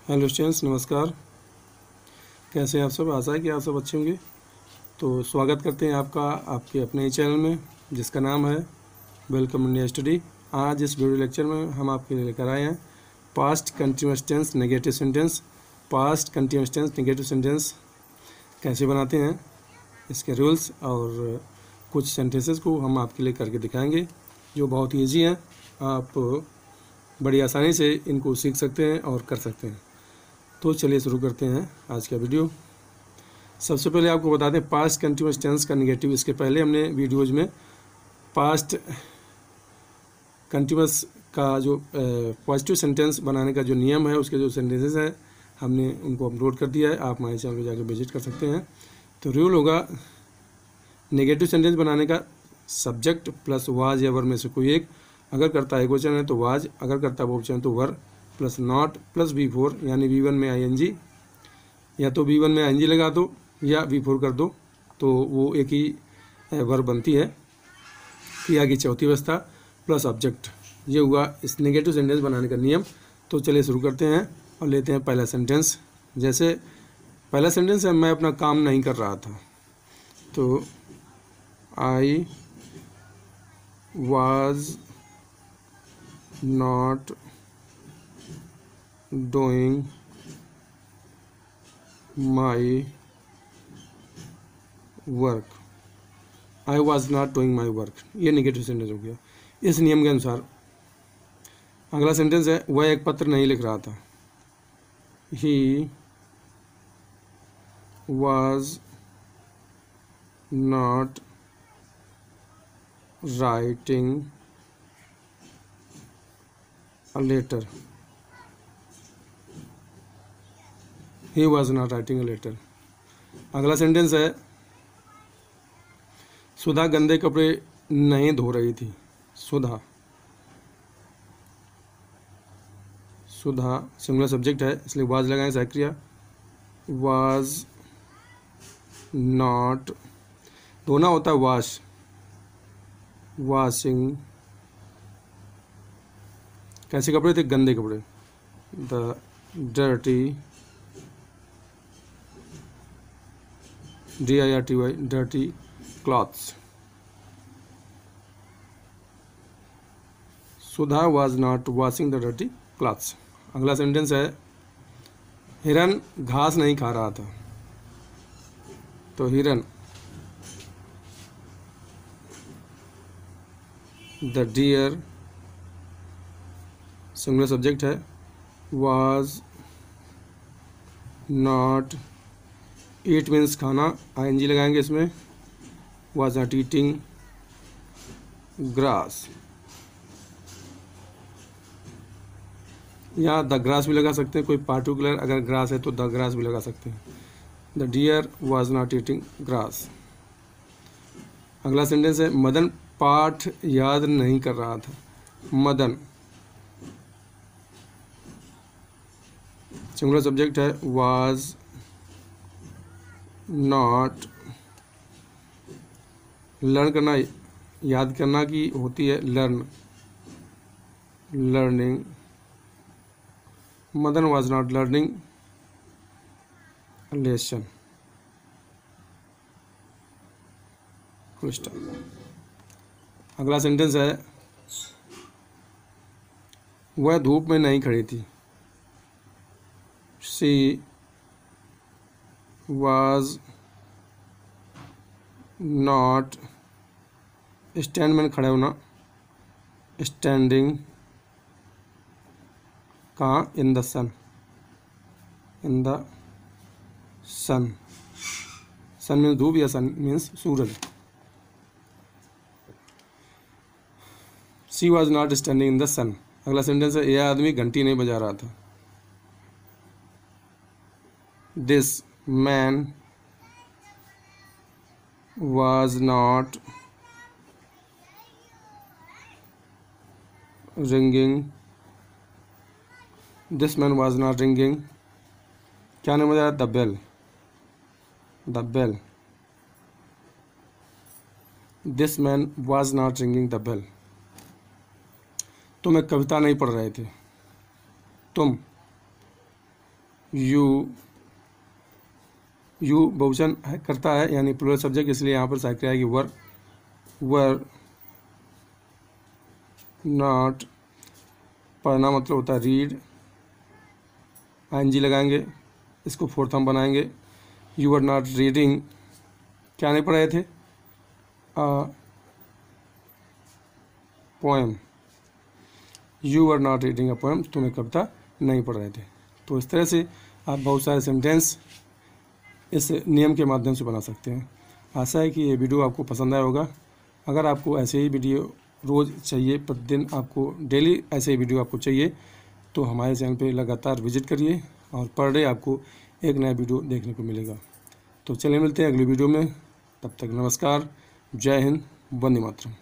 Hello students, नमस्कार। कैसे हैं आप सब? आशा है कि आप सब अच्छे होंगे। तो स्वागत करते हैं आपका आपके अपने चैनल में जिसका नाम है वेलकम इंडिया स्टडी। आज इस वीडियो लेक्चर में हम आपके लिए लेकर आए हैं past continuous tense negative sentence. Past continuous tense negative sentence कैसे बनाते हैं, इसके रूल्स और कुछ सेंटेंसेस को हम आपके लिए करके दिखाएंगे जो बहुत ईजी हैं। आप बड़ी आसानी से इनको सीख सकते हैं और कर सकते हैं। तो चलिए शुरू करते हैं आज का वीडियो। सबसे पहले आपको बता दें पास्ट कंटिन्यूअस टेंस का नेगेटिव। इसके पहले हमने वीडियोज में पास्ट कंटिन्यूअस का जो पॉजिटिव सेंटेंस बनाने का जो नियम है, उसके जो सेंटेंसेस हैं, हमने उनको अपलोड कर दिया है। आप हमारे चैनल पर जाकर विजिट कर सकते हैं। तो रूल होगा नेगेटिव सेंटेंस बनाने का सब्जेक्ट प्लस वाज या वर में से कोई एक। अगर करता है क्वेश्चन है तो वाज, अगर करता है बहुवचन तो वर प्लस नॉट प्लस V4, यानी V1 में ING, या तो V1 में ING लगा दो या V4 कर दो तो वो एक ही वर्ब बनती है। क्रिया की चौथी अवस्था प्लस ऑब्जेक्ट, ये हुआ इस नेगेटिव सेंटेंस बनाने का नियम। तो चलिए शुरू करते हैं और लेते हैं पहला सेंटेंस। जैसे पहला सेंटेंस है, मैं अपना काम नहीं कर रहा था। तो I was not doing my work. I was not doing my work, ये नेगेटिव सेंटेंस हो गया इस नियम के अनुसार। अगला सेंटेंस है, वह एक पत्र नहीं लिख रहा था। He was not writing a letter. He was not writing a letter. अगला सेंटेंस है, सुधा गंदे कपड़े नहीं धो रही थी। सुधा सिंगुलर सब्जेक्ट है इसलिए वाज लगाएं सहायक क्रिया। वाज नॉट, धोना होता है वॉश, वॉशिंग। कैसे कपड़े थे? गंदे कपड़े। The dirty, DIRTY, dirty clothes. Sudha was not washing the dirty clothes. अगला सेंटेंस है, हिरन घास नहीं खा रहा था। तो हिरन, द डियर सिंगुलर सब्जेक्ट है, वॉज नॉट, ईट मीन्स खाना, ING लगाएंगे इसमें। Was not eating grass. यहाँ द ग्रास भी लगा सकते हैं, कोई पार्टिकुलर अगर ग्रास है तो द ग्रास भी लगा सकते हैं। The deer was not eating grass. अगला सेंटेंस है, मदन पाठ याद नहीं कर रहा था। मदन सिंगुलर सब्जेक्ट है, वॉज नॉट, लर्न करना, याद करना की होती है learn, learning. Madan was not learning lesson. अगला सेंटेंस है, वह धूप में नहीं खड़ी थी। शी वॉज नॉट, स्टैंड में खड़े होना, स्टैंडिंग। कहाँ? In the sun, in the sun. Sun means धूप या सन मीन्स सूरज। She was not standing in the sun. अगला सेंटेंस है, यह आदमी घंटी नहीं बजा रहा था। This man was not ringing, this man was not ringing, क्या नहीं बजा? The bell, the bell. This man was not ringing the bell. तुम एक कविता नहीं पढ़ रहे थे। तुम यू बहुवचन करता है यानी प्लूरल सब्जेक्ट, इसलिए यहाँ पर साइक्रिया आएगी वर नॉट। पढ़ना मतलब होता है रीड, ING लगाएंगे, इसको फोर्थ हम बनाएंगे। यू आर नॉट रीडिंग, क्या नहीं पढ़ रहे थे? Poem. You are not reading a poem, तुम एक कविता नहीं पढ़ रहे थे। तो इस तरह से आप बहुत सारे सेंटेंस इस नियम के माध्यम से बना सकते हैं। आशा है कि ये वीडियो आपको पसंद आया होगा। अगर आपको ऐसे ही वीडियो रोज़ चाहिए, प्रतिदिन आपको डेली ऐसे ही वीडियो आपको चाहिए, तो हमारे चैनल पे लगातार विजिट करिए और पर डे आपको एक नया वीडियो देखने को मिलेगा। तो चलिए मिलते हैं अगली वीडियो में, तब तक नमस्कार, जय हिंद, वंदे मातरम।